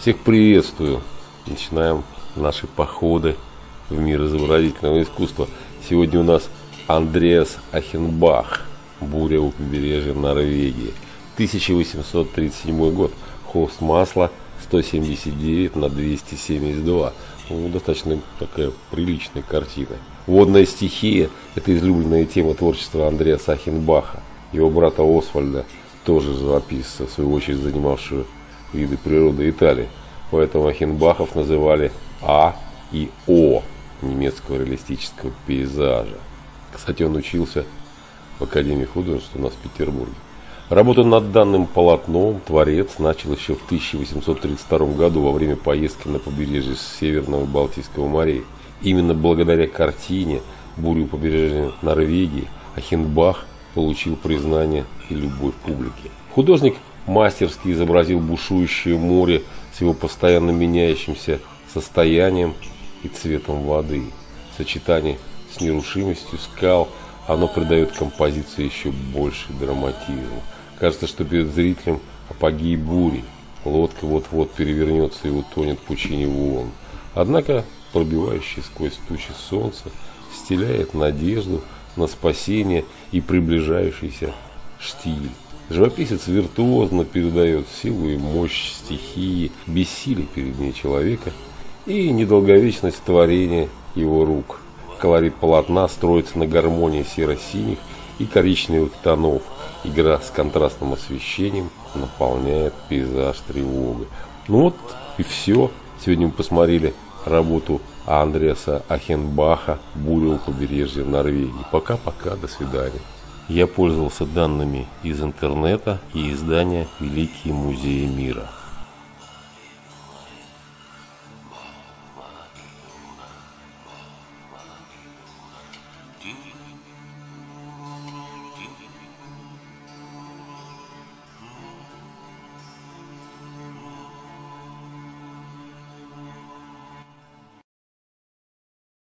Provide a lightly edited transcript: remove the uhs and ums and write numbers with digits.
Всех приветствую. Начинаем наши походы в мир изобразительного искусства. Сегодня у нас Андреас Ахенбах. Буря у побережья Норвегии. 1837 год. Холст масла 179 на 272. Достаточно такая приличная картина. Водная стихия – это излюбленная тема творчества Андреаса Ахенбаха. Его брата Освальда, тоже живописца, в свою очередь занимавшего виды природы Италии. Поэтому Ахенбахов называли А и О немецкого реалистического пейзажа. Кстати, он учился в Академии художеств у нас в Петербурге. Работу над данным полотном творец начал еще в 1832 году во время поездки на побережье Северного и Балтийского морей. Именно благодаря картине «Буря у побережья Норвегии» Ахенбах получил признание и любовь публики. Художник мастерски изобразил бушующее море с его постоянно меняющимся состоянием и цветом воды. В сочетании с нерушимостью скал оно придает композиции еще больший драматизм. Кажется, что перед зрителем апогей бури. Лодка вот-вот перевернется и утонет в пучине волн. Однако пробивающее сквозь тучи солнце вселяет надежду на спасение и приближающийся штиль. Живописец виртуозно передает силу и мощь стихии, бессилие перед ней человека и недолговечность творения его рук. Колорит полотна строится на гармонии серо-синих и коричневых тонов. Игра с контрастным освещением наполняет пейзаж тревогой. Ну вот и все. Сегодня мы посмотрели работу Андреаса Ахенбаха «Буря у побережья Норвегии». Пока-пока, до свидания. Я пользовался данными из интернета и издания «Великие музеи мира».